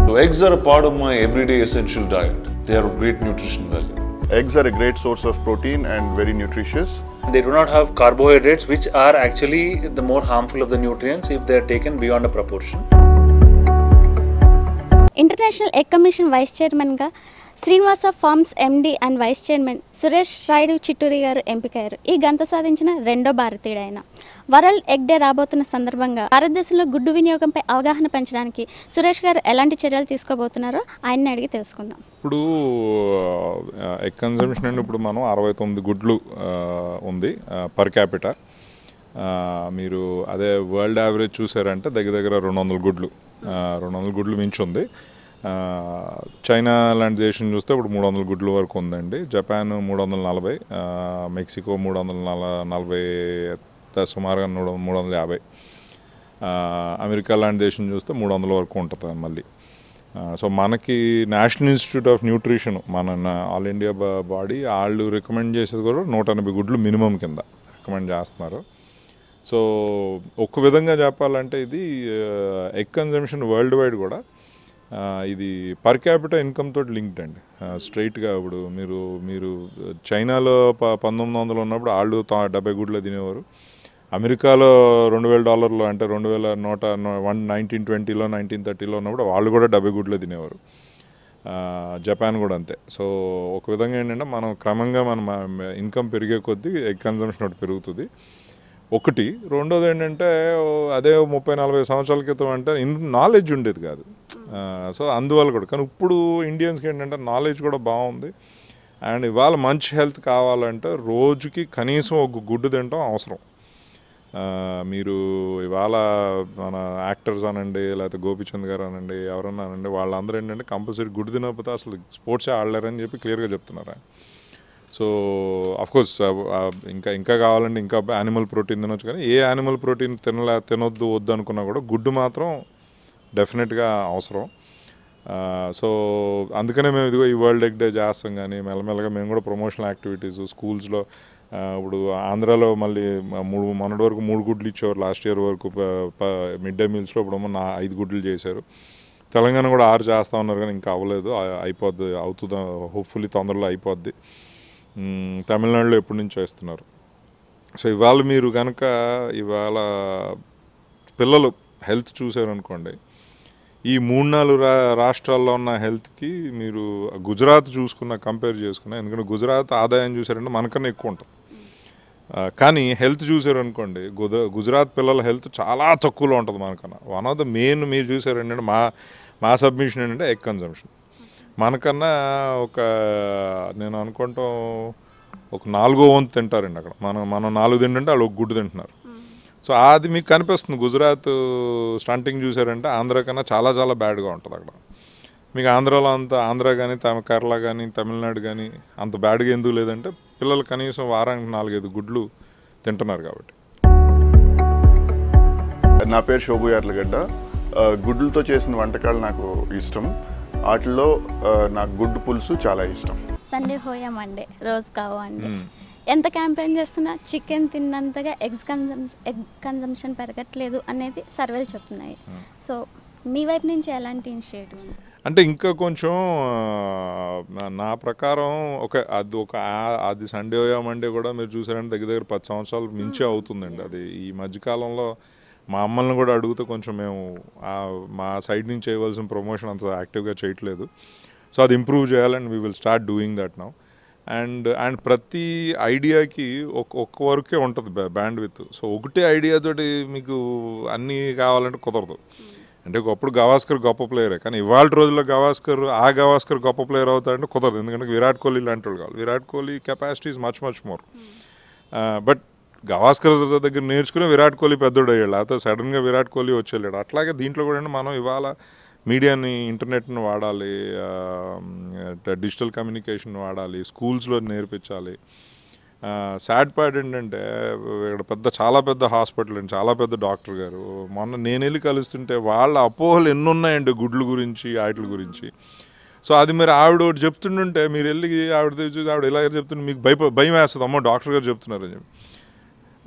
So eggs are a part of my everyday essential diet. They are of great nutrition value. Eggs are a great source of protein and very nutritious. They do not have carbohydrates, which are actually the more harmful of the nutrients if they are taken beyond a proportion. International egg commission vice చైర్మన్గా Srinivasa farms MD and vice chairman Suresh Rayudu Chitturi garu ఎంపికయ్యారు. ఈ ఘనత సాధించిన రెండో భారతీయుడు ఆయన. World egg day రాబోతున్న సందర్భంగా భారతదేశంలో గుడ్డు వినియోగంపై అవగాహన పెంచడానికి సురేష్ గారు ఎలాంటి చర్యలు తీసుకోబోతున్నారో ఆయన్ని అడిగి తెలుసుకుందాం. ఇప్పుడు ఎగ్ కన్జంప్షన్ అంటే ఇప్పుడు మనం 69 గుడ్లు ఉంది పర్ క్యాపిటా. మీరు అదే వరల్డ్ యావరేజ్ చూసారంటే దగ్గర 200 గుడ్లు 200 గుడ్లు మించి ఉంది. చైనా లాంటి దేశం చూస్తే ఇప్పుడు 300 గుడ్ల వరకు ఉందండి. జపాన్ 340, మెక్సికో 340, సుమారుగా 350. అమెరికా లాంటి దేశం చూస్తే 300 వరకు ఉంటుంది మళ్ళీ. సో మనకి నేషనల్ ఇన్స్టిట్యూట్ ఆఫ్ న్యూట్రిషన్ మన ఆల్ ఇండియా బాడీ వాళ్ళు రికమెండ్ చేసేది కూడా 180 గుడ్లు మినిమం కింద రికమెండ్ చేస్తున్నారు. సో ఒక్క విధంగా చెప్పాలంటే ఇది ఎగ్ కన్జంప్షన్ వరల్డ్ వైడ్ కూడా ఇది పర్ క్యాపిటల్ ఇన్కమ్ తోటి లింక్డ్ అండి. స్ట్రైట్గా ఇప్పుడు మీరు చైనాలో 1900 ఉన్నప్పుడు వాళ్ళు 70 గుడ్లు తినేవారు. అమెరికాలో $2000 అంటే 1920లో 1930లో ఉన్నప్పుడు వాళ్ళు కూడా 70 గుడ్లు తినేవారు. జపాన్ కూడా అంతే. సో ఒక విధంగా ఏంటంటే మనం క్రమంగా మన ఇన్కమ్ పెరిగే కొద్దీ ఎగ్ కన్జంప్షన్ ఒకటి పెరుగుతుంది ఒకటి. రెండోది ఏంటంటే అదే 30-40 సంవత్సరాల క్రితం అంటే నాలెడ్జ్ ఉండేది కాదు. సో అందువల్ల కూడా కానీ ఇప్పుడు ఇండియన్స్కి ఏంటంటే నాలెడ్జ్ కూడా బాగుంది. అండ్ ఇవాళ మంచి హెల్త్ కావాలంటే రోజుకి కనీసం ఒక గుడ్డు తినడం అవసరం. మీరు ఇవాళ మన యాక్టర్స్ అనండి లేకపోతే గోపిచంద్ గారు అనండి ఎవరన్నా అనండి వాళ్ళందరూ ఏంటంటే కంపల్సరీ గుడ్డు తినకపోతే అసలు స్పోర్ట్సే ఆడలేరని చెప్పి క్లియర్గా చెప్తున్నారు. సో అఫ్కోర్స్ ఇంకా కావాలంటే ఇంకా యానిమల్ ప్రోటీన్ తినొచ్చు, కానీ ఏ యానిమల్ ప్రోటీన్ తినొద్దు వద్దు అనుకున్నా కూడా గుడ్డు మాత్రం డెఫినెట్గా అవసరం. సో అందుకనే మేము ఇదిగో ఈ వరల్డ్ ఎగ్ డే చేస్తాం. కానీ మెల్లమెల్లగా మేము కూడా ప్రమోషనల్ యాక్టివిటీస్ స్కూల్స్లో ఇప్పుడు ఆంధ్రాలో మళ్ళీ మొన్నటి వరకు 3 గుడ్లు ఇచ్చేవారు. లాస్ట్ ఇయర్ వరకు మిడ్ డే మీల్స్లో ఇప్పుడు 5 గుడ్లు చేశారు. తెలంగాణ కూడా 6 చేస్తూ ఉన్నారు కానీ ఇంకా అవ్వలేదు, అవుతుంది హోప్ఫుల్లీ తొందరలో అయిపోద్ది. తమిళనాడులో ఎప్పటి నుంచో ఇస్తున్నారు. సో ఇవాళ మీరు కనుక ఇవాళ పిల్లలు హెల్త్ చూసారనుకోండి, ఈ 3-4 రాష్ట్రాల్లో ఉన్న హెల్త్కి మీరు గుజరాత్ కంపేర్ చేసుకున్నా, ఎందుకంటే గుజరాత్ ఆదాయం చూసారంటే మనకన్నా ఎక్కువ ఉంటుంది. కానీ హెల్త్ చూసారనుకోండి గుజరాత్ పిల్లల హెల్త్ చాలా తక్కువలో ఉంటుంది మనకన్నా. వన్ ఆఫ్ ద మెయిన్ మీరు చూసారంటే మా సబ్మిషన్ ఏంటంటే ఎగ్ కన్జంప్షన్ మనకన్నా నేను అనుకుంటాం ఒక 4వ వంతు తింటారండి అక్కడ. మనం 4 తింటుంటే వాళ్ళు ఒక గుడ్డు తింటున్నారు. సో అది మీకు కనిపిస్తుంది. గుజరాత్ స్టంటింగ్ చూసారంటే ఆంధ్ర కన్నా చాలా చాలా బ్యాడ్గా ఉంటుంది అక్కడ. మీకు ఆంధ్రాలో ఆంధ్ర కానీ కేరళ కానీ తమిళనాడు కానీ అంత బ్యాడ్గా ఎందుకు లేదంటే పిల్లలు కనీసం వారానికి 4-5 గుడ్లు తింటున్నారు కాబట్టి. నా పేరు శోభు యార్లగడ్డ. గుడ్లతో చేసిన వంటకాలు నాకు ఇష్టం. వాటిలో నాకు గుడ్డు పులుసు చాలా ఇష్టం. సండే హోయా మండే రోజు కావు అండి. ఎంత క్యాంపెయిన్ చేస్తున్నా చికెన్ తిన్నంతగా ఎగ్ కన్జంప్షన్ పెరగట్లేదు అనేది సర్వేలు చెప్తున్నాయి. సో మీ వైపు నుంచి ఎలాంటి ఇనిషియేటివ్ ఉంది? అంటే ఇంకా కొంచెం నా ప్రకారం అది సండే హోయా మండే కూడా మీరు చూసారంటే దగ్గర 10 సంవత్సరాలు మించే అవుతుందండి. అది ఈ మధ్యకాలంలో మా అమ్మల్ని కూడా అడిగితే కొంచెం మేము మా సైడ్ నుంచి చేయవలసిన ప్రమోషన్ అంత యాక్టివ్గా చేయట్లేదు. సో అది ఇంప్రూవ్ చేయాలని we will start doing that now. And ప్రతి ఐడియాకి ఒక్క వరకే ఉంటుంది బ్యాండ్ విత్. సో ఒకటే ఐడియాతోటి మీకు అన్నీ కావాలంటే కుదరదు. అంటే ఒకప్పుడు గవాస్కర్ గొప్ప ప్లేయరే, కానీ ఇవాళ రోజుల్లో గవాస్కర్ గొప్ప ప్లేయర్ అవుతాడంటే కుదరదు. ఎందుకంటే విరాట్ కోహ్లీ లాంటి వాళ్ళు కావాలి. Virat Kohli capacity is much more. But Gavaskar దగ్గర నేర్చుకుని విరాట్ కోహ్లీ పెద్దోడు అయ్యాడు, లేకపోతే సడన్గా విరాట్ కోహ్లీ వచ్చేళ్ళాడు. అట్లాగే దీంట్లో కూడా మనం ఇవాళ మీడియాని ఇంటర్నెట్ని వాడాలి, డిజిటల్ కమ్యూనికేషన్ వాడాలి, స్కూల్స్లో నేర్పించాలి. సాడ్ పార్ట్ ఏంటంటే ఇక్కడ చాలా పెద్ద హాస్పిటల్ అండి, చాలా పెద్ద డాక్టర్ గారు. మొన్న నేను వెళ్ళి కలుస్తుంటే వాళ్ళ అపోహలు ఎన్నున్నాయండి గుడ్ల గురించి వాటి గురించి. సో అది మీరు ఆవిడ ఒకటి చెప్తుంటే మీరు వెళ్ళి ఆవిడ ఇలా చెప్తుంటే మీకు భయం వేస్తుంది, అమ్మో డాక్టర్ గారు చెప్తున్నారని చెప్పి.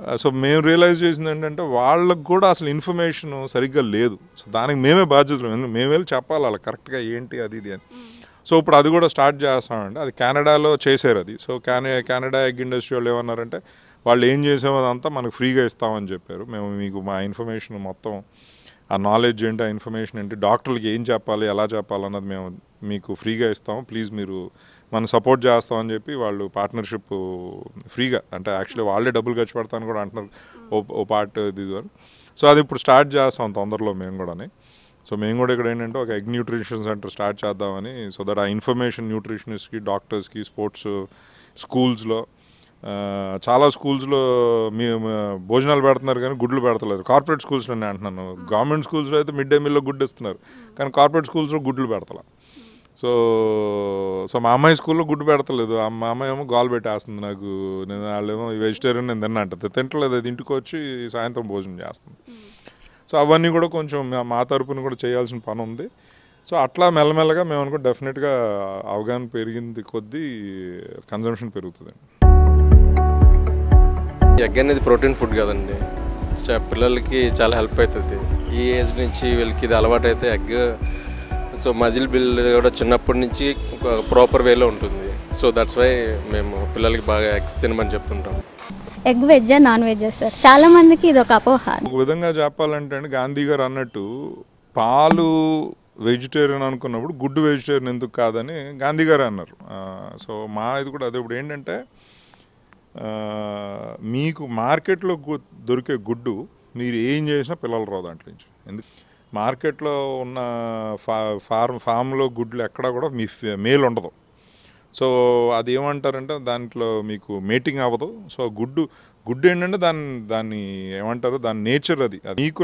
సో మేము రియలైజ్ చేసింది ఏంటంటే వాళ్ళకు కూడా అసలు ఇన్ఫర్మేషన్ సరిగ్గా లేదు. సో దానికి మేమే బాధ్యతలు, మేము వెళ్ళి చెప్పాలి వాళ్ళకి కరెక్ట్గా ఏంటి అది ఇది అని. సో ఇప్పుడు అది కూడా స్టార్ట్ చేస్తామండి. అది కెనడాలో చేశారు అది. సో కెనడా ఎగ్ ఇండస్ట్రీ వాళ్ళు ఏమన్నారంటే వాళ్ళు ఏం చేసామో అదంతా మనకు ఫ్రీగా ఇస్తామని చెప్పారు. మేము మీకు మా ఇన్ఫర్మేషన్ మొత్తం, ఆ నాలెడ్జ్ ఏంటి, ఆ ఇన్ఫర్మేషన్ ఏంటి, డాక్టర్లకి ఏం చెప్పాలి, ఎలా చెప్పాలన్నది మేము మీకు ఫ్రీగా ఇస్తాము, ప్లీజ్ మీరు మనం సపోర్ట్ చేస్తామని చెప్పి వాళ్ళు పార్ట్నర్షిప్ ఫ్రీగా, అంటే యాక్చువల్లీ వాళ్ళే డబ్బులు ఖర్చు పెడతాను కూడా అంటున్నారు ఓ పార్ట్ ఇది. సో అది ఇప్పుడు స్టార్ట్ చేస్తాం తొందరలో మేము కూడాని. సో మేము కూడా ఇక్కడ ఏంటంటే ఒక ఎగ్ న్యూట్రిషన్ సెంటర్ స్టార్ట్ చేద్దామని. సో దట్ ఆ ఇన్ఫర్మేషన్ న్యూట్రిషనిస్ట్కి, డాక్టర్స్కి, స్పోర్ట్స్ స్కూల్స్లో, చాలా స్కూల్స్లో మీ భోజనాలు పెడుతున్నారు కానీ గుడ్లు పెడతలేదు. కార్పొరేట్ స్కూల్స్లో నేను అంటున్నాను. గవర్నమెంట్ స్కూల్స్లో అయితే మిడ్ డే మీల్లో గుడ్డు ఇస్తున్నారు, కానీ కార్పొరేట్ స్కూల్స్లో గుడ్లు పెడతలే. సో మా అమ్మాయి స్కూల్లో గుడ్డు పెడతలేదు. మా అమ్మాయి ఏమో గాల్ పెట్టేస్తుంది నాకు. నేను వాళ్ళేమో వెజిటేరియన్ నేను తిన్నా అంటుంది, తింటలేదు. అది ఇంటికి వచ్చి సాయంత్రం భోజనం చేస్తుంది. సో అవన్నీ కూడా కొంచెం మా తరపున కూడా చేయాల్సిన పని ఉంది. సో అట్లా మెల్లమెల్లగా మేము అనుకో డెఫినెట్గా అవగాహన పెరిగింది కొద్దీ కన్జంప్షన్ పెరుగుతుంది. ఎగ్ అనేది ప్రోటీన్ ఫుడ్ కదండి, పిల్లలకి చాలా హెల్ప్ అవుతుంది. ఈ ఏజ్ నుంచి వీళ్ళకి ఇది అలవాటు అయితే ఎగ్, సో మజిల్ బిల్డ్ కూడా చిన్నప్పటి నుంచి ప్రాపర్ వేలో ఉంటుంది. సో దట్స్ వై మేము పిల్లలకి బాగా ఎగ్స్ తినమని చెప్తుంటాం. ఎగ్ వెజ్జా నాన్ వెజ్జా సార్? చాలా మందికి ఇది ఒక అపోహ. ఒక విధంగా చెప్పాలంటే అండి, గాంధీ గారు అన్నట్టు పాలు వెజిటేరియన్ అనుకున్నప్పుడు గుడ్డు వెజిటేరియన్ ఎందుకు కాదని గాంధీ గారు అన్నారు. సో మా ఇది కూడా అదే. ఇప్పుడు ఏంటంటే మీకు మార్కెట్లో దొరికే గుడ్డు మీరు ఏం చేసినా పిల్లలు రావు దాంట్లో నుంచి. ఎందుకు మార్కెట్లో ఉన్న ఫామ్లో గుడ్లు ఎక్కడా కూడా మీ మేల్ ఉండదు. సో అది ఏమంటారంటే దాంట్లో మీకు మేటింగ్ అవ్వదు. సో గుడ్డు ఏంటంటే దాన్ని ఏమంటారు, దాని నేచర్ అది. మీకు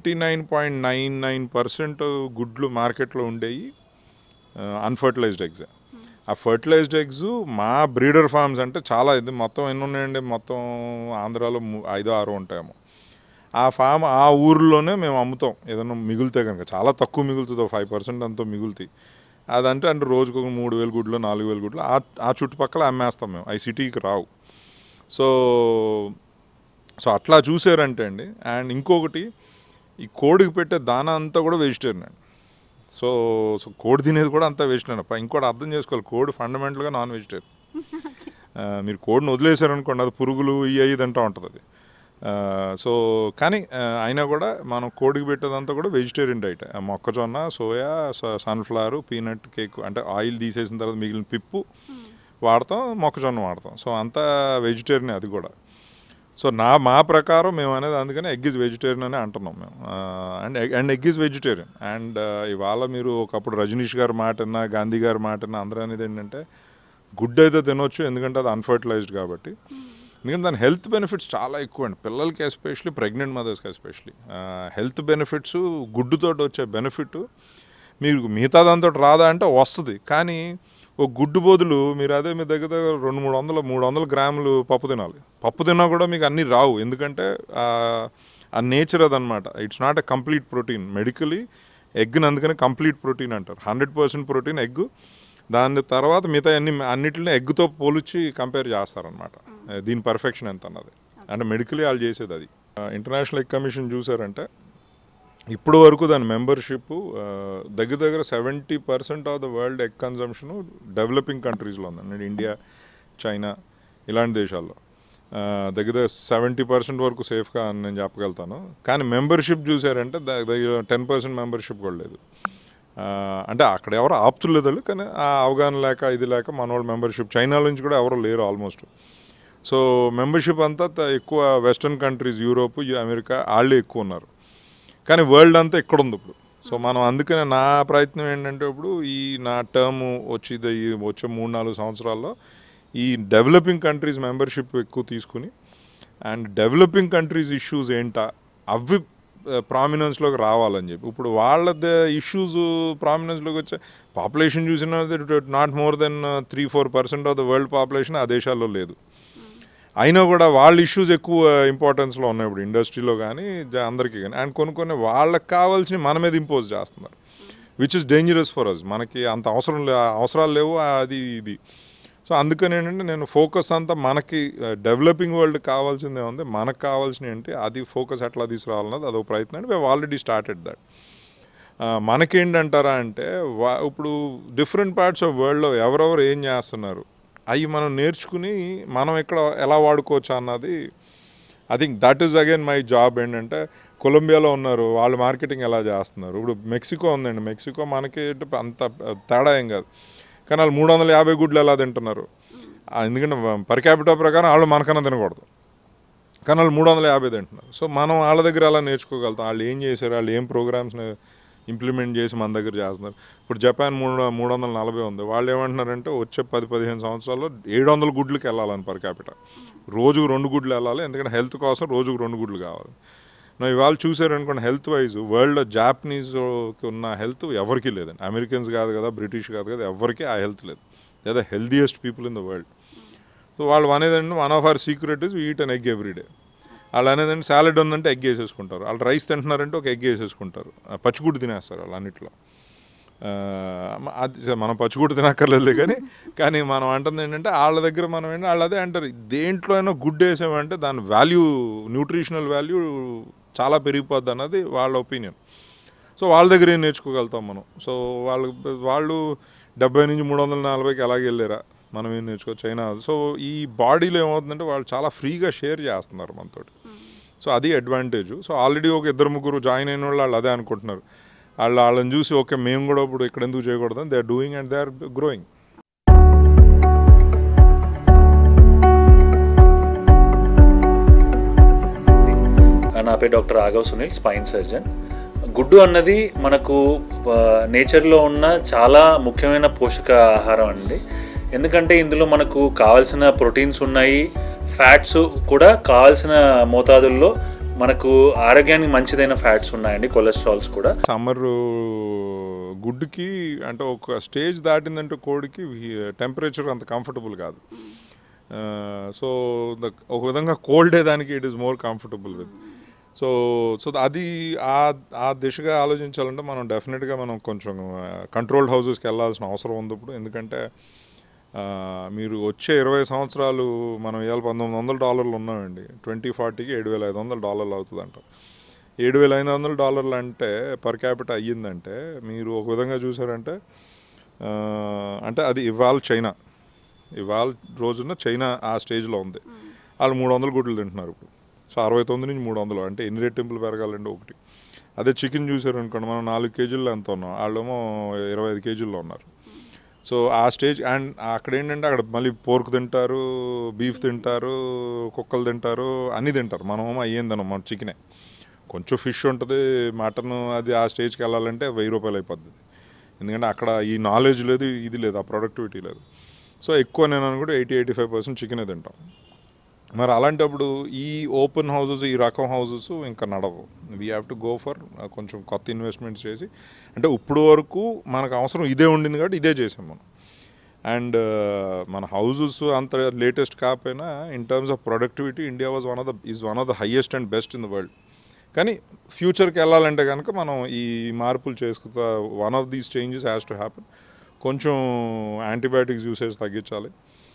99.99% గుడ్లు మార్కెట్లో ఉండేవి అన్ఫర్టిలైజ్డ్ ఎగ్స్. ఆ ఫర్టిలైజ్డ్ ఎగ్స్ మా బ్రీడర్ ఫార్మ్స్ అంటే చాలా, ఇది మొత్తం ఎన్ని ఉన్నాయండి, మొత్తం ఆంధ్రాలో 5-6 ఉంటాయేమో. ఆ ఫామ్ ఆ ఊరిలోనే మేము అమ్ముతాం. ఏదైనా మిగులుతే కనుక, చాలా తక్కువ మిగులుతుంది, 5% అంతా మిగులుతాయి. అదంటే రోజుకు 3,000 గుడ్లు 4,000 గుడ్లు ఆ చుట్టుపక్కల అమ్మేస్తాం మేము, అవి సిటీకి రావు. సో అట్లా చూసారంటే అండి. అండ్ ఇంకొకటి, ఈ కోడికి పెట్టే దానా అంతా కూడా వెజిటేరియన్ అండి. సో కోడి తినేది కూడా అంతా వెజిటేరియన్. ఇంకోటి అర్థం చేసుకోవాలి, కోడి ఫండమెంటల్గా నాన్ వెజిటేరియన్. మీరు కోడిని వదిలేసారనుకోండి, అది పురుగులు ఇవి తింటూ ఉంటుంది అది. సో కానీ అయినా కూడా మనం కోడికి పెట్టేదంతా కూడా వెజిటేరియన్ డైట్. మొక్కజొన్న, సోయా, సన్ఫ్లవర్, పీనట్ కేక్, అంటే ఆయిల్ తీసేసిన తర్వాత మిగిలిన పిప్పు వాడతాం, మొక్కజొన్న వాడతాం. సో అంతా వెజిటేరియన్ అది కూడా. సో మా ప్రకారం మేము అనేది అందుకని ఎగ్ ఈజ్ వెజిటేరియన్ అని అంటున్నాం మేము. And egg is vegetarian. And ఇవాళ మీరు ఒకప్పుడు రజనీష్ గారి మాట అన్నా, గాంధీ గారి మాట అన్నా, అందరూ అనేది ఏంటంటే గుడ్ అయితే తినొచ్చు, ఎందుకంటే అది అన్ఫర్టిలైజ్డ్ కాబట్టి. ఎందుకంటే దాని హెల్త్ బెనిఫిట్స్ చాలా ఎక్కువ అండి, పిల్లలకి ఎస్పెషలీ, ప్రెగ్నెంట్ మదర్స్కి ఎస్పెషలీ. హెల్త్ బెనిఫిట్స్, గుడ్డుతో వచ్చే బెనిఫిట్ మీరు మిగతా దాంతో రాదా అంటే వస్తుంది. కానీ ఒక గుడ్డు బదులు మీరు అదే మీ దగ్గర 200-300 గ్రాములు పప్పు తినాలి. పప్పు తిన్నా కూడా మీకు అన్నీ రావు, ఎందుకంటే ఆ నేచర్ అదనమాట. It's not a complete protein. Medically ఎగ్ని అందుకని కంప్లీట్ ప్రోటీన్ అంటారు. 100% ప్రోటీన్ ఎగ్. దాని తర్వాత మిగతా అన్నిటిని ఎగ్తో పోల్చి కంపేర్ చేస్తారనమాట, దీని పర్ఫెక్షన్ ఎంత అన్నది. అంటే మెడికలీ వాళ్ళు చేసేది అది. ఇంటర్నేషనల్ ఎగ్ కమిషన్ చూసారంటే ఇప్పుడు వరకు దాని మెంబర్షిప్ దగ్గర 70% of the world egg consumption developing కంట్రీస్లో ఉందండి. ఇండియా, చైనా ఇలాంటి దేశాల్లో దగ్గర 70% వరకు సేఫ్గా అని నేను చెప్పగలుగుతాను. కానీ మెంబర్షిప్ చూసారంటే దగ్గర 10% మెంబర్షిప్ కూడా లేదు. అంటే అక్కడ ఎవరు ఆపుతులేదు, కానీ ఆ అవగాహన లేక ఇది లేక మన వాళ్ళు మెంబర్షిప్, చైనా నుంచి కూడా ఎవరు లేరు ఆల్మోస్ట్. సో మెంబర్షిప్ అంతా ఎక్కువ వెస్టర్న్ కంట్రీస్, యూరోప్, అమెరికా వాళ్ళే ఎక్కువ ఉన్నారు. కానీ వరల్డ్ అంతా ఇక్కడ ఉంది ఇప్పుడు. సో మనం అందుకనే నా ప్రయత్నం ఏంటంటే ఇప్పుడు నా టర్మ్ వచ్చే 3-4 సంవత్సరాల్లో ఈ డెవలపింగ్ కంట్రీస్ మెంబర్షిప్ ఎక్కువ తీసుకుని, అండ్ డెవలపింగ్ కంట్రీస్ ఇష్యూస్ ఏంటా అవి ప్రామినెన్స్లోకి రావాలని చెప్పి. ఇప్పుడు వాళ్ళ ఇష్యూస్ ప్రామినెన్స్లోకి వచ్చే పాపులేషన్ చూసిన not more than 3-4% of the world population ఆ దేశాల్లో లేదు. అయినా కూడా వాళ్ళ ఇష్యూస్ ఎక్కువ ఇంపార్టెన్స్లో ఉన్నాయి ఇప్పుడు ఇండస్ట్రీలో కానీ అందరికీ కానీ. అండ్ కొన్ని వాళ్ళకి కావాల్సినవి మన మీద ఇంపోజ్ చేస్తున్నారు, which is dangerous for us. మనకి అంత అవసరాలు లేవు అది ఇది. సో అందుకని ఏంటంటే నేను ఫోకస్ అంతా మనకి డెవలపింగ్ వరల్డ్ కావాల్సిందే ఉంది, మనకు కావాల్సిన ఏంటి అది ఫోకస్ ఎట్లా తీసుకురావాలన్నది అదొక ప్రయత్నం అండి. We already started that. మనకేంటంటారా అంటే ఇప్పుడు డిఫరెంట్ పార్ట్స్ ఆఫ్ వరల్డ్లో ఎవరెవరు ఏం చేస్తున్నారు అవి మనం నేర్చుకుని మనం ఇక్కడ ఎలా వాడుకోవచ్చు అన్నది I think that is again my job. ఏంటంటే కొలంబియాలో ఉన్నారు, వాళ్ళు మార్కెటింగ్ ఎలా చేస్తున్నారు. ఇప్పుడు మెక్సికో ఉందండి, మెక్సికో మనకి అంత తేడా ఏం కాదు, కానీ వాళ్ళు 350 గుడ్లు ఎలా తింటున్నారు, ఎందుకంటే పర్ క్యాపిటల్ ప్రకారం వాళ్ళు మనకన్నా తినకూడదు, కానీ వాళ్ళు 350 తింటున్నారు. సో మనం వాళ్ళ దగ్గర ఎలా నేర్చుకోగలుగుతాం, వాళ్ళు ఏం చేశారు, వాళ్ళు ఏం ప్రోగ్రామ్స్ని ఇంప్లిమెంట్ చేసి మన దగ్గర చేస్తున్నారు. ఇప్పుడు జపాన్ 340 ఉంది, వాళ్ళు ఏమంటున్నారంటే వచ్చే 10-15 సంవత్సరాల్లో 700 గుడ్లకి వెళ్ళాలని పర్ క్యాపిటల్, రోజుకు 2 గుడ్లు వెళ్ళాలి, ఎందుకంటే హెల్త్ కోసం రోజుకు 2 గుడ్లు కావాలి. ఇవాళ చూసారనుకోండి హెల్త్ వైజ్ వరల్డ్ జాపనీస్కి ఉన్న హెల్త్ ఎవరికీ లేదండి, అమెరికన్స్ కాదు కదా, బ్రిటిష్ కాదు కదా, ఎవరికి ఆ హెల్త్ లేదు. They are the healthiest people in the world. So వాళ్ళు అనేదండి one of our secret is eat an egg every day. వాళ్ళు అనేదంటే సాలెడ్ ఉందంటే ఎగ్ వేసేసుకుంటారు, వాళ్ళు రైస్ తింటున్నారంటే ఒక ఎగ్ వేసేసుకుంటారు, పచ్చిగుడ్డు తినేస్తారు వాళ్ళు అన్నిట్లో. అది మనం పచ్చిగుడ్డు తినక్కర్లేదు కానీ మనం అంటుంది ఏంటంటే వాళ్ళ దగ్గర మనం ఏంటంటే వాళ్ళు అదే అంటారు, దేంట్లో అయినా గుడ్డు వేసామంటే దాని వాల్యూ, న్యూట్రిషనల్ వాల్యూ చాలా పెరిగిపోద్ది అన్నది వాళ్ళ ఒపీనియన్. సో వాళ్ళ దగ్గర ఏం నేర్చుకోగలుగుతాం మనం. సో వాళ్ళు 70 నుంచి 340కి ఎలాగ వెళ్ళారా, మనం ఏం నేర్చుకోవచ్చు చైనా. సో ఈ బాడీలో ఏమవుతుందంటే వాళ్ళు చాలా ఫ్రీగా షేర్ చేస్తున్నారు మనతోటి, సో అది అడ్వాంటేజ్. సో ఆల్రెడీ ఒక 2-3 జాయిన్ అయిన వాళ్ళు అదే అనుకుంటున్నారు, వాళ్ళని చూసి ఓకే మేము కూడా ఇప్పుడు ఇక్కడ ఎందుకు చేయకూడదు, they are doing and they are growing. నా పేరు doctor Raghav Sunil, spine surgeon. గుడ్డు అన్నది మనకు నేచర్లో ఉన్న చాలా ముఖ్యమైన పోషక ఆహారం అండి. ఎందుకంటే ఇందులో మనకు కావాల్సిన ప్రోటీన్స్ ఉన్నాయి, ఫ్యాట్స్ కూడా కావాల్సిన మోతాదుల్లో మనకు ఆరోగ్యానికి మంచిదైన ఫ్యాట్స్ ఉన్నాయండి, కొలెస్ట్రాల్స్ కూడా. సమ్మర్ గుడ్డుకి అంటే ఒక స్టేజ్ దాటిందంటే కోడికి టెంపరేచర్ అంత కంఫర్టబుల్ కాదు. సో ఒక విధంగా కోల్డే దానికి it is more comfortable with. So అది ఆ దిశగా ఆలోచించాలంటే మనం డెఫినెట్గా మనం కొంచెం కంట్రోల్డ్ హౌసెస్కి వెళ్ళాల్సిన అవసరం ఉంది ఇప్పుడు. ఎందుకంటే మీరు వచ్చే 20 సంవత్సరాలు మనం ఇవాళ $1,900 ఉన్నామండి, 2040కి $7,500 అవుతుందంట. $7,500 అంటే పర్ క్యాపిటల్ అయ్యిందంటే మీరు ఒక విధంగా చూసారంటే అంటే అది ఇవాళ రోజున చైనా ఆ స్టేజ్లో ఉంది. వాళ్ళు 300 గుడ్లు తింటున్నారు ఇప్పుడు. సో 69 నుంచి 300 అంటే ఎన్ని రెట్టింపులు పెరగాలండి ఒకటి. అదే చికెన్ చూసారు అనుకోండి, మనం 4 కేజీల్లో ఎంత ఉన్నాం, వాళ్ళేమో 25 కేజీల్లో ఉన్నారు. సో ఆ స్టేజ్. అండ్ అక్కడ ఏంటంటే అక్కడ మళ్ళీ పోర్క్ తింటారు, బీఫ్ తింటారు, కుక్కలు తింటారు, అన్నీ తింటారు. మనమేమో అయ్యిందనం, మన చికెనే, కొంచెం ఫిష్ ఉంటుంది, మటన్. అది ఆ స్టేజ్కి వెళ్ళాలంటే $1000 అయిపోద్ది, ఎందుకంటే అక్కడ ఈ నాలెడ్జ్ లేదు, ఇది లేదు, ఆ ప్రొడక్టివిటీ లేదు. సో ఎక్కువ నేను అనుకుంటే 80-85% చికెనే తింటాం. మరి అలాంటప్పుడు ఈ ఓపెన్ హౌసెస్, ఈ రకం హౌసెస్ ఇంకా నడవు. We have to go for కొంచెం కొత్త ఇన్వెస్ట్మెంట్స్ చేసి, అంటే ఇప్పుడు వరకు మనకు అవసరం ఇదే ఉండింది కాబట్టి ఇదే చేసాం మనం. అండ్ మన హౌసెస్ అంత లేటెస్ట్ కాకపోయినా in terms of productivity India is one of the highest and best in the world. కానీ ఫ్యూచర్కి వెళ్ళాలంటే కనుక మనం ఈ మార్పులు చేసుకుంటా, one of these changes has to happen. కొంచెం యాంటీబయాటిక్స్ యూసేజ్ తగ్గించాలి.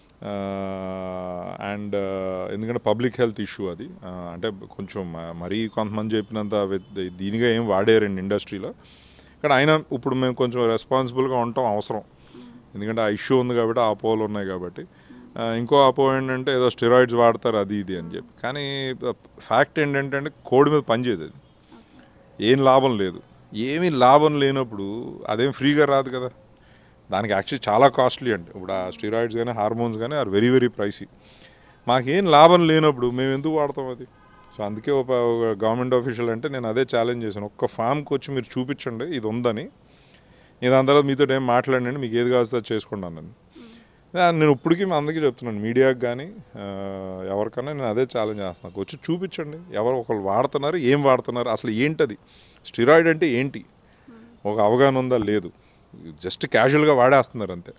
అండ్ ఎందుకంటే పబ్లిక్ హెల్త్ ఇష్యూ అది, అంటే కొంచెం మరీ కొంతమంది చెప్పినంత దీనిగా ఏం వాడారండి ఇండస్ట్రీలో, కానీ అయినా ఇప్పుడు మేము కొంచెం రెస్పాన్సిబుల్గా ఉండటం అవసరం, ఎందుకంటే ఆ ఇష్యూ ఉంది కాబట్టి, ఆ అపోలు ఉన్నాయి కాబట్టి. ఇంకో అపో ఏంటంటే ఏదో స్టెరాయిడ్స్ వాడతారు అది ఇది అని చెప్పి, కానీ ఫ్యాక్ట్ ఏంటంటే కోడి మీద పనిచేయదు, అది ఏం లాభం లేదు. ఏమీ లాభం లేనప్పుడు అదేం ఫ్రీగా రాదు కదా, దానికి యాక్చువల్లీ చాలా కాస్ట్లీ అండి. ఇప్పుడు ఆ స్టెరాయిడ్స్ కానీ హార్మోన్స్ కానీ ఆర్ వెరీ వెరీ ప్రైసీ. మాకేం లాభం లేనప్పుడు మేము ఎందుకు వాడతాం అది? సో అందుకే ఒక గవర్నమెంట్ ఆఫీషియల్ అంటే నేను అదే ఛాలెంజ్ చేశాను, ఒక్క ఫామ్కి వచ్చి మీరు చూపించండి ఇది ఉందని, నేను దాని తర్వాత మీతో ఏం మాట్లాడండి, మీకు ఏది కావాల్సి చేసుకున్నాను నేను ఇప్పటికీ అందరికీ చెప్తున్నాను, మీడియాకి కానీ ఎవరికైనా నేను అదే ఛాలెంజ్ చేస్తున్నాను, వచ్చి చూపించండి ఎవరు ఒకళ్ళు వాడుతున్నారు, ఏం వాడుతున్నారు, అసలు ఏంటది స్టెరాయిడ్ అంటే ఏంటి, ఒక అవగాహన ఉందా లేదు, జస్ట్ క్యాజువల్గా వాడేస్తున్నారు అంతే.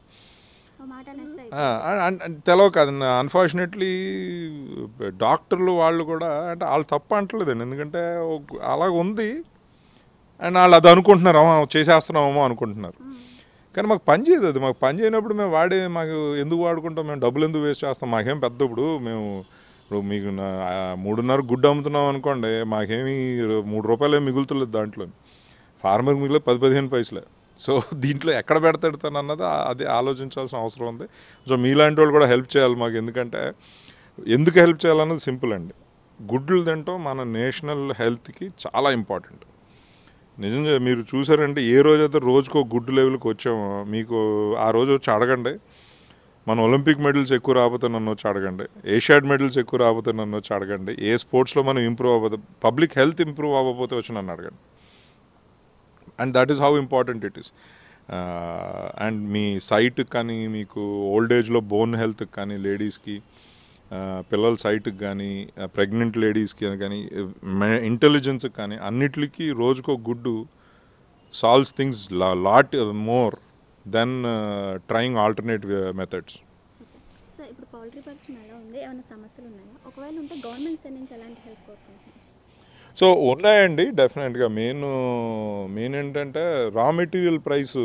తెలవక అది అన్ఫార్చునేట్లీ డాక్టర్లు వాళ్ళు కూడా అంటే వాళ్ళు తప్ప అంటలేదండి, ఎందుకంటే అలాగ ఉంది అండ్ వాళ్ళు అది అనుకుంటున్నారు, చేసేస్తున్నామేమో అనుకుంటున్నారు. కానీ మాకు పని చేయదు అది. మాకు పని చేయనప్పుడు మేము మాకు ఎందుకు వాడుకుంటాం, మేము డబ్బులు ఎందుకు వేస్ట్ చేస్తాం? మాకేం పెద్ద ఇప్పుడు మీకు 3.5 గుడ్డు అమ్ముతున్నాం అనుకోండి, మాకేమీ 3 రూపాయలు ఏమి మిగులుతులేదు దాంట్లో. ఫార్మర్కి మిగిలే 10-15 పైసలే. సో దీంట్లో ఎక్కడ పెడతాడు తను అన్నది అది ఆలోచించాల్సిన అవసరం ఉంది. సో మీలాంటి వాళ్ళు కూడా హెల్ప్ చేయాలి మాకు. ఎందుకంటే ఎందుకు హెల్ప్ చేయాలన్నది సింపుల్ అండి. గుడ్లు తింటాం మన నేషనల్ హెల్త్కి చాలా ఇంపార్టెంట్. నిజంగా మీరు చూసారంటే ఏ రోజైతే రోజుకో గుడ్డు లెవెల్కి వచ్చామో మీకు ఆ రోజు వచ్చి అడగండి, మన ఒలింపిక్ మెడల్స్ ఎక్కువ రాబోతే నన్ను వచ్చి అడగండి, ఏషియాడ్ మెడల్స్ ఎక్కువ రాబోతే నన్ను వచ్చి అడగండి, ఏ స్పోర్ట్స్లో మనం ఇంప్రూవ్ అవ్వదు, పబ్లిక్ హెల్త్ ఇంప్రూవ్ అవ్వకపోతే వచ్చి నన్ను అడగండి. And that is how important it is. And మీ సైట్కి కానీ, మీకు ఓల్డ్ ఏజ్లో బోన్ హెల్త్కి కానీ, లేడీస్కి, పిల్లల సైట్కి కానీ, ప్రెగ్నెంట్ లేడీస్కి కానీ, ఇంటెలిజెన్స్కి కానీ, అన్నిటికీ రోజుకో గుడ్డు solves things lot more than trying alternate methods. So ఇప్పుడు పౌల్ట్రీ పరిశ్రమ ఎలా ఉంది, ఏమైనా సమస్యలు ఉన్నాయా? ఒకవేళ ఉంటే గవర్నమెంట్ సైడ్ నుంచి ఎలాంటి హెల్ప్ కోరుకుంటున్నారు? సో ఉన్నాయండి డెఫినెట్గా. మెయిన్ ఏంటంటే రా మెటీరియల్ ప్రైసు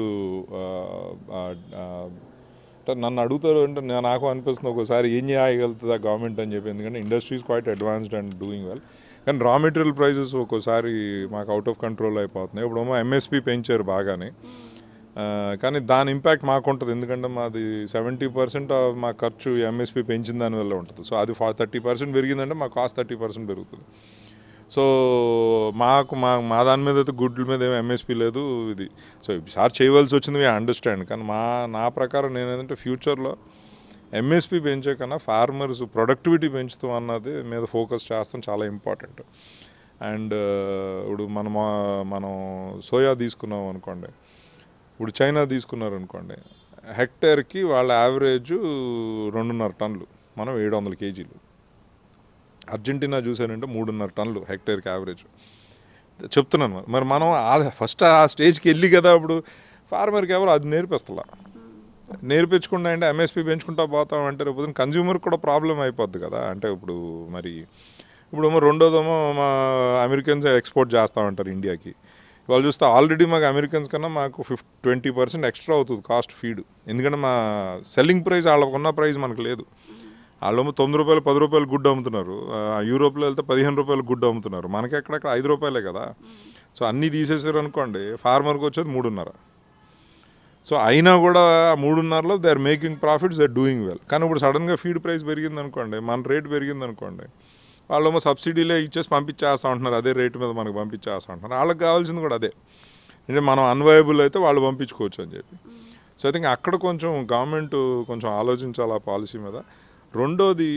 నన్ను అడుగుతారు అంటే నాకు అనిపిస్తుంది ఒకసారి ఏం చేయగలుగుతుందా గవర్నమెంట్ అని చెప్పి. ఎందుకంటే industries quite advanced and doing well, కానీ రా మెటీరియల్ ప్రైజెస్ ఒక్కోసారి మాకు అవుట్ ఆఫ్ కంట్రోల్ అయిపోతున్నాయి. ఇప్పుడేమో ఎంఎస్పి పెంచారు బాగానే, కానీ దాని ఇంపాక్ట్ మాకు ఉంటుంది. ఎందుకంటే మాది 70% మా ఖర్చు ఎంఎస్పి పెంచిన దానివల్ల ఉంటుంది. సో అది 30% పెరిగిందంటే మా కాస్ట్ 30% పెరుగుతుంది. సో మా దాని మీద అయితే గుడ్ల మీద ఏమో ఎంఎస్పి లేదు ఇది. సో ఈసారి చేయవలసి వచ్చింది, వీ అండర్స్టాండ్. కానీ నా ప్రకారం నేనేంటంటే ఫ్యూచర్లో ఎంఎస్పి పెంచే కన్నా ఫార్మర్స్ ప్రొడక్టివిటీ పెంచుతాం అన్నది మీద ఫోకస్ చేస్తాం, చాలా ఇంపార్టెంట్. అండ్ ఇప్పుడు మనం సోయా తీసుకున్నాం అనుకోండి, ఇప్పుడు చైనా తీసుకున్నారనుకోండి, హెక్టేర్కి వాళ్ళ యావరేజ్ 2.5 టన్నులు, మనం 700 కేజీలు. అర్జెంటీనా చూసారంటే 3.5 టన్నులు హెక్టేర్కి యావరేజ్. చెప్తున్నాను మరి మనం ఫస్ట్ ఆ స్టేజ్కి వెళ్ళి కదా ఇప్పుడు ఫార్మర్కి ఎవరు అది నేర్పించకుండా అంటే ఎంఎస్పి పెంచుకుంటా పోతామంటే రేపు కన్జ్యూమర్కి కూడా ప్రాబ్లం అయిపోద్ది కదా. అంటే ఇప్పుడు రెండోదేమో మా అమెరికన్స్ ఎక్స్పోర్ట్ చేస్తామంటారు ఇండియాకి. వాళ్ళు చూస్తే ఆల్రెడీ మాకు అమెరికన్స్ కన్నా మాకు 20% ఎక్స్ట్రా అవుతుంది కాస్ట్ ఫీడ్. ఎందుకంటే మా సెల్లింగ్ ప్రైస్ వాళ్ళకున్న ప్రైస్ మనకు లేదు. వాళ్ళేమో 9 రూపాయలు 10 రూపాయలు గుడ్డు అమ్ముతున్నారు, యూరోప్లో వెళ్తే 15 రూపాయలు గుడ్డు అమ్ముతున్నారు, మనకి ఎక్కడెక్కడ 5 రూపాయలే కదా. సో అన్నీ తీసేసారు అనుకోండి, ఫార్మర్కి వచ్చేది 3.5. సో అయినా కూడా 3.5లో they are making profits, they are doing well. కానీ ఇప్పుడు సడన్గా ఫీడ్ ప్రైస్ పెరిగింది అనుకోండి, మన రేట్ పెరిగింది అనుకోండి, వాళ్ళేమో సబ్సిడీలే ఇచ్చేసి పంపించేస్తూ ఉంటున్నారు, అదే రేటు మీద మనకు పంపించేస్తూ ఉంటున్నారు. వాళ్ళకి కావాల్సింది కూడా అదే, అంటే మనం అన్వయబుల్ అయితే వాళ్ళు పంపించుకోవచ్చు అని చెప్పి. సో ఐ థింక్ అక్కడ కొంచెం గవర్నమెంట్ కొంచెం ఆలోచించాలి ఆ పాలసీ మీద. రెండోది,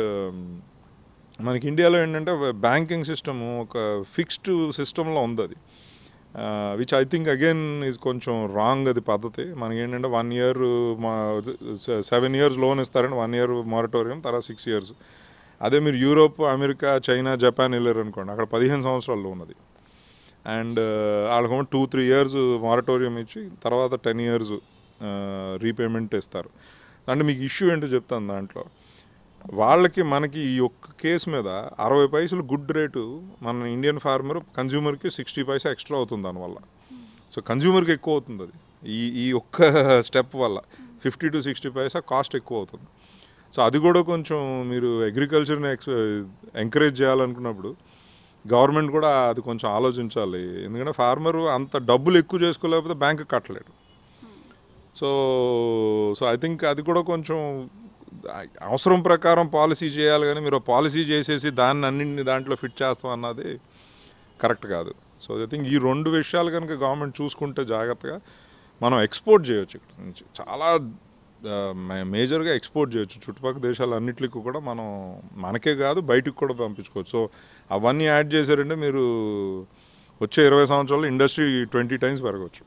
మనకి ఇండియాలో ఏంటంటే బ్యాంకింగ్ సిస్టమ్ ఒక ఫిక్స్డ్ సిస్టంలో ఉంది అది, which I think again is కొంచెం రాంగ్ అది పద్ధతి. మనకి ఏంటంటే 1 year 7 years లోన్ ఇస్తారండి, 1 year మారటోరియం, తర్వాత 6 years. అదే మీరు యూరోప్, అమెరికా, చైనా, జపాన్ వెళ్ళారు అనుకోండి, అక్కడ 15 సంవత్సరాలు లోన్ అది. అండ్ వాళ్ళకేమో 2-3 years మారటోరియం ఇచ్చి తర్వాత 10 years రీపేమెంట్ ఇస్తారు. అంటే మీకు ఇష్యూ ఏంటో చెప్తాను. దాంట్లో వాళ్ళకి మనకి ఈ ఒక్క కేసు మీద 60 పైసలు గుడ్ రేటు మన ఇండియన్ ఫార్మర్ కన్జ్యూమర్కి 60 పైసా ఎక్స్ట్రా అవుతుంది దానివల్ల. సో కన్జ్యూమర్కి ఎక్కువ అవుతుంది అది, ఈ ఒక్క స్టెప్ వల్ల 50 to 60 పైసా కాస్ట్ ఎక్కువ అవుతుంది. సో అది కూడా కొంచెం మీరు అగ్రికల్చర్ని ఎంకరేజ్ చేయాలనుకున్నప్పుడు గవర్నమెంట్ కూడా అది కొంచెం ఆలోచించాలి. ఎందుకంటే ఫార్మరు అంత డబ్బులు ఎక్కువ చేసుకోలేకపోతే బ్యాంకు కట్టలేడు. సో ఐ థింక్ అది కూడా కొంచెం అవసరం ప్రకారం పాలసీ చేయాలి, కానీ మీరు పాలసీ చేసేసి దాన్ని అన్నింటినీ దాంట్లో ఫిట్ చేస్తాం అన్నది కరెక్ట్ కాదు. సో ఐ థింక్ ఈ 2 విషయాలు కనుక గవర్నమెంట్ చూసుకుంటే జాగ్రత్తగా మనం ఎక్స్పోర్ట్ చేయొచ్చు. ఇక్కడ నుంచి చాలా మేజర్గా ఎక్స్పోర్ట్ చేయొచ్చు చుట్టుపక్కల దేశాలన్నింటికి కూడా. మనకే కాదు బయటకు కూడా పంపించుకోవచ్చు. సో అవన్నీ యాడ్ చేశారంటే మీరు వచ్చే 20 సంవత్సరాల్లో ఇండస్ట్రీ 20 times పెరగవచ్చు.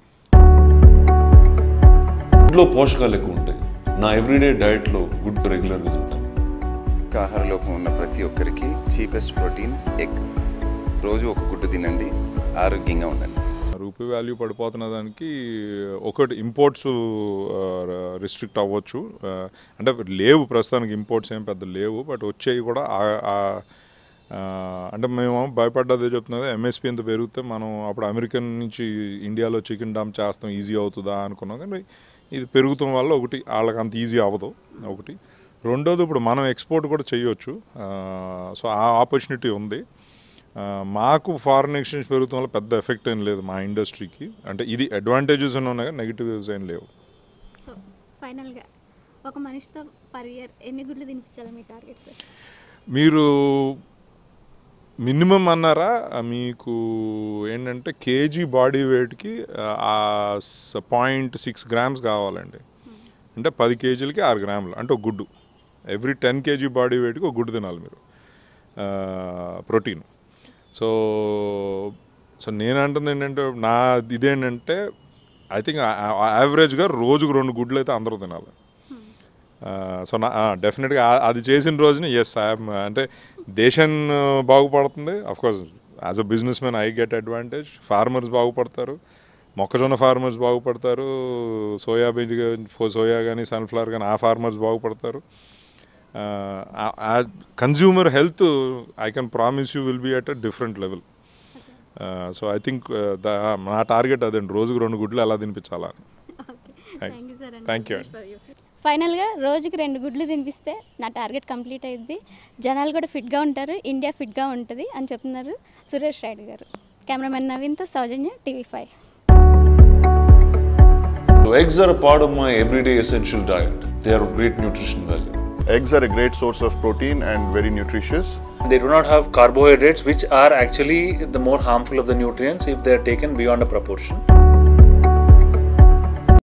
గుడ్లో పోషకాలు ఎక్కువ ఉంటాయి. నా ఎవ్రీడే డైట్లో గుడ్ రెగ్యులర్గా తింటాను. ఆహార లోపం ఉన్న ప్రతి ఒక్కరికి చీపెస్ట్ ప్రోటీన్ ఎగ్. రోజు ఒక గుడ్డు తినండి, ఆరోగ్యంగా ఉండండి. రూపీ వాల్యూ పడిపోతున్న దానికి ఒకటి ఇంపోర్ట్స్ రిస్ట్రిక్ట్ అవ్వచ్చు. అంటే లేవు ప్రస్తుతానికి ఇంపోర్ట్స్ ఏం పెద్ద లేవు, బట్ వచ్చేవి కూడా అంటే మేము భయపడ్డదే చెప్తున్నది, ఎంఎస్పి ఎంత పెరిగితే మనం అప్పుడు అమెరికన్ నుంచి ఇండియాలో చికెన్ డంప్ చేస్తాం ఈజీ అవుతుందా అనుకున్నాం. కానీ ఇది పెరుగుతాం వల్ల ఒకటి వాళ్ళకి అంత ఈజీ అవ్వదు ఒకటి. రెండోది ఇప్పుడు మనం ఎక్స్పోర్ట్ కూడా చేయొచ్చు. సో ఆ ఆపర్చునిటీ ఉంది. మాకు ఫారిన్ ఎక్స్చేంజ్ పెరుగుతాం వల్ల పెద్ద ఎఫెక్ట్ ఏం లేదు మా ఇండస్ట్రీకి. అంటే ఇది అడ్వాంటేజెస్ ఉన్నాయి కానీ నెగిటివ్స్ ఏం లేవు. సో ఫైనల్గా ఒక మనిషితో పర్ ఇయర్ ఎన్ని గుడ్లు తినిపించాలి మీ టార్గెట్ సార్? మీరు మినిమం అన్నారా, మీకు ఏంటంటే కేజీ బాడీ వెయిట్కి 0.6 grams కావాలండి. అంటే 10 kgలకి 6 grams అంటే ఒక గుడ్డు. ఎవ్రీ 10 kg బాడీ వెయిట్కి ఒక గుడ్డు తినాలి మీరు ప్రోటీన్. సో నేను అంటుంది ఏంటంటే నా ఇదేంటంటే ఐ థింక్ యావరేజ్గా రోజుకు 2 గుడ్లు అయితే అందరూ తినాలి. సో డెఫినెట్గా అది చేసిన రోజున ఎస్ ఐఎమ్ అంటే దేశం బాగుపడుతుంది. Of course as a businessman I get advantage. Farmers బాగుపడతారు, మొక్కజొన్న ఫార్మర్స్ బాగుపడతారు, సోయా కానీ సన్ఫ్లవర్ కానీ ఆ ఫార్మర్స్ బాగుపడతారు. Consumer health I can promise you will be at a different level. So I think నా టార్గెట్ అదండి, రోజుకు 2 గుడ్లు ఎలా తినిపించాలని. థ్యాంక్ యూ అండి. ఫైనల్గా రోజుకి 2 గుడ్లు తినిపిస్తే నా టార్గెట్ కంప్లీట్ అయ్యింది, జనాలు కూడా ఫిట్గా ఉంటారు, ఇండియా ఫిట్గా ఉంటుంది అని చెప్తున్నారు సురేష్ రాయుడు గారు. కెమెరామెన్ నవీన్తో Soujanya, TV5. So eggs are a part of my everyday essential diet. They are of great nutrition value. Eggs are a great source of protein and very nutritious. They do not have carbohydrates, which are actually the more harmful of the nutrients if they are taken beyond a proportion.